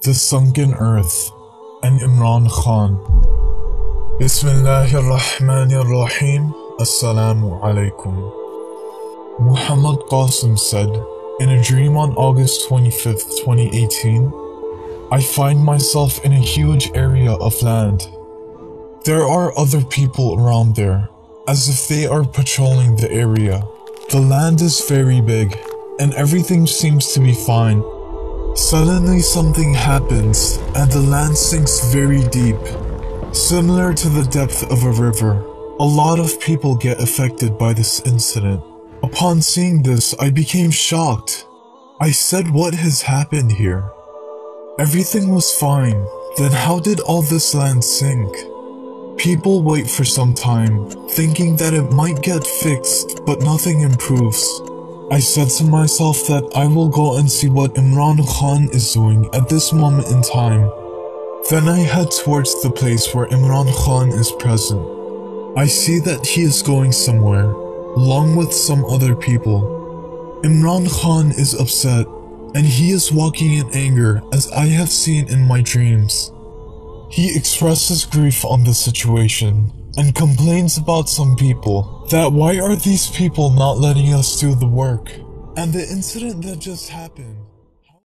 The Sunken Earth, and Imran Khan. Bismillahirrahmanirrahim. Assalamu alaikum. Muhammad Qasim said, in a dream on August 25th, 2018, I find myself in a huge area of land. There are other people around there, as if they are patrolling the area. The land is very big, and everything seems to be fine. Suddenly something happens, and the land sinks very deep, similar to the depth of a river. A lot of people get affected by this incident. Upon seeing this, I became shocked. I said, what has happened here? Everything was fine. Then how did all this land sink? People wait for some time, thinking that it might get fixed, but nothing improves. I said to myself that I will go and see what Imran Khan is doing at this moment in time. Then I head towards the place where Imran Khan is present. I see that he is going somewhere, along with some other people. Imran Khan is upset, and he is walking in anger as I have seen in my dreams. He expresses grief on the situation and complains about some people, that why are these people not letting us do the work? And the incident that just happened